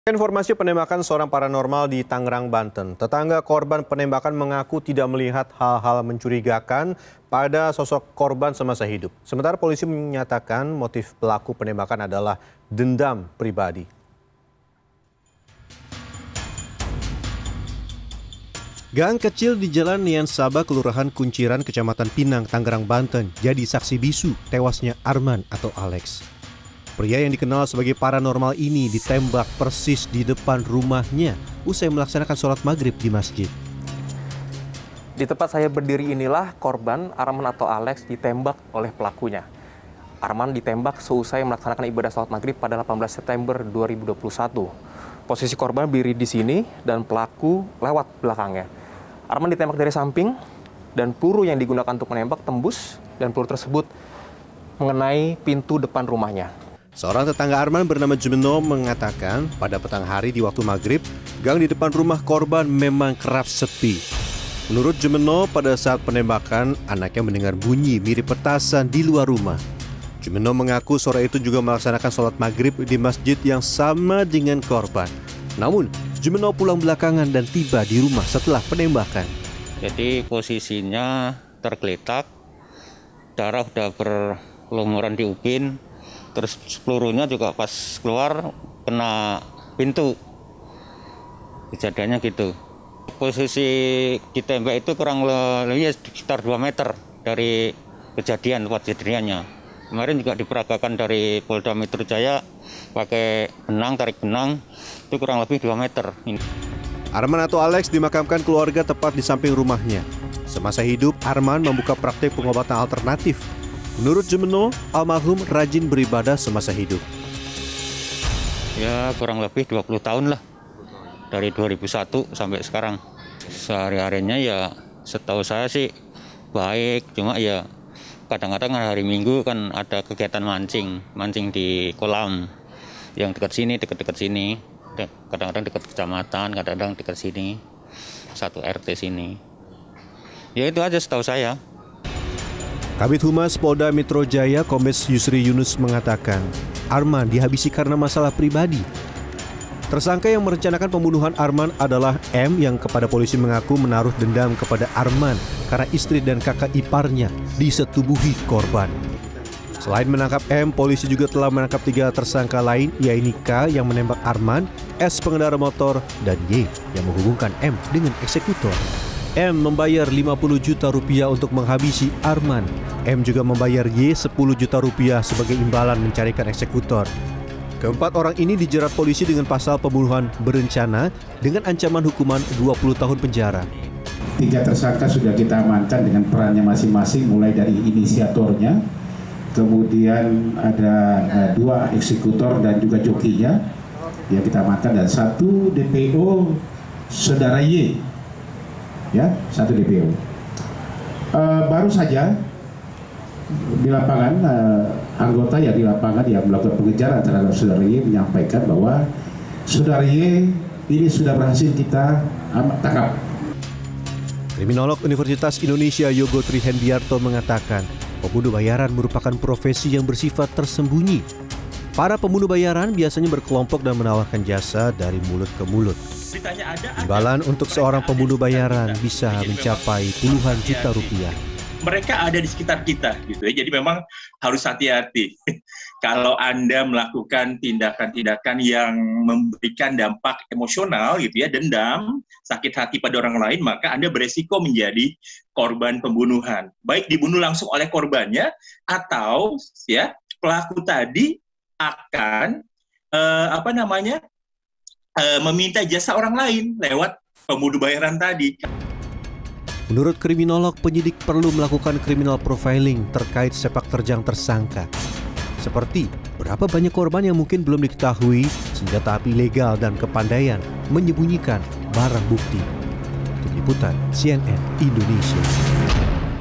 Informasi penembakan seorang paranormal di Tangerang, Banten. Tetangga korban penembakan mengaku tidak melihat hal-hal mencurigakan pada sosok korban semasa hidup. Sementara polisi menyatakan motif pelaku penembakan adalah dendam pribadi. Gang kecil di Jalan Nian Saba, Kelurahan Kunciran, Kecamatan Pinang, Tangerang, Banten, jadi saksi bisu tewasnya Arman atau Alex. Pria yang dikenal sebagai paranormal ini ditembak persis di depan rumahnya usai melaksanakan sholat maghrib di masjid. Di tempat saya berdiri inilah korban Arman atau Alex ditembak oleh pelakunya. Arman ditembak seusai melaksanakan ibadah sholat maghrib pada 18 September 2021. Posisi korban berdiri di sini dan pelaku lewat belakangnya. Arman ditembak dari samping dan peluru yang digunakan untuk menembak tembus dan peluru tersebut mengenai pintu depan rumahnya. Seorang tetangga Arman bernama Jumeno mengatakan pada petang hari di waktu maghrib, gang di depan rumah korban memang kerap sepi. Menurut Jumeno, pada saat penembakan, anaknya mendengar bunyi mirip petasan di luar rumah. Jumeno mengaku sore itu juga melaksanakan sholat maghrib di masjid yang sama dengan korban. Namun, Jumeno pulang belakangan dan tiba di rumah setelah penembakan. Jadi posisinya tergeletak, darah udah berlumuran di ubin. Terus pelurunya juga pas keluar kena pintu. Kejadiannya gitu. Posisi ditembak itu kurang lebih sekitar 2 meter dari kejadian tempat kejadiannya. Kemarin juga diperagakan dari Polda Metro Jaya pakai benang, tarik benang, itu kurang lebih 2 meter. Arman atau Alex dimakamkan keluarga tepat di samping rumahnya. Semasa hidup, Arman membuka praktik pengobatan alternatif. Menurut Jumeno, almarhum rajin beribadah semasa hidup. Ya kurang lebih 20 tahun lah, dari 2001 sampai sekarang. Sehari-harinya ya setahu saya sih baik, cuma ya kadang-kadang hari Minggu kan ada kegiatan mancing di kolam yang dekat sini, dekat sini. Kadang-kadang dekat kecamatan, kadang-kadang dekat sini, satu RT sini. Ya itu aja setahu saya. Kabid Humas Polda Metro Jaya Kombes Yusri Yunus mengatakan Arman dihabisi karena masalah pribadi. Tersangka yang merencanakan pembunuhan Arman adalah M yang kepada polisi mengaku menaruh dendam kepada Arman karena istri dan kakak iparnya disetubuhi korban. Selain menangkap M, polisi juga telah menangkap 3 tersangka lain, yaitu K yang menembak Arman, S pengendara motor, dan Y yang menghubungkan M dengan eksekutor. M membayar 50 juta rupiah untuk menghabisi Arman. M juga membayar Y 10 juta rupiah sebagai imbalan mencarikan eksekutor. Keempat orang ini dijerat polisi dengan pasal pembunuhan berencana dengan ancaman hukuman 20 tahun penjara. 3 tersangka sudah kita amankan dengan perannya masing-masing, mulai dari inisiatornya, kemudian ada 2 eksekutor dan juga jokinya yang kita amankan, dan 1 DPO saudara Y. Ya, 1 DPO. Baru saja di lapangan anggota yang di lapangan yang melakukan pengejaran terhadap saudara Y menyampaikan bahwa saudara Y ini sudah berhasil kita tangkap. Kriminolog Universitas Indonesia Yogo Trihendiarto mengatakan pembunuh bayaran merupakan profesi yang bersifat tersembunyi. Para pembunuh bayaran biasanya berkelompok dan menawarkan jasa dari mulut ke mulut. Imbalan untuk seorang pembunuh bayaran bisa mencapai puluhan juta rupiah. Mereka ada di sekitar kita, gitu ya. Jadi memang harus hati-hati. Kalau Anda melakukan tindakan-tindakan yang memberikan dampak emosional, gitu ya, dendam, sakit hati pada orang lain, maka Anda beresiko menjadi korban pembunuhan. Baik dibunuh langsung oleh korbannya, atau ya pelaku tadi akan meminta jasa orang lain lewat pembunuh bayaran tadi. Menurut kriminolog, penyidik perlu melakukan criminal profiling terkait sepak terjang tersangka. Seperti berapa banyak korban yang mungkin belum diketahui, senjata api ilegal, dan kepandaian menyembunyikan barang bukti. Tim Liputan CNN Indonesia.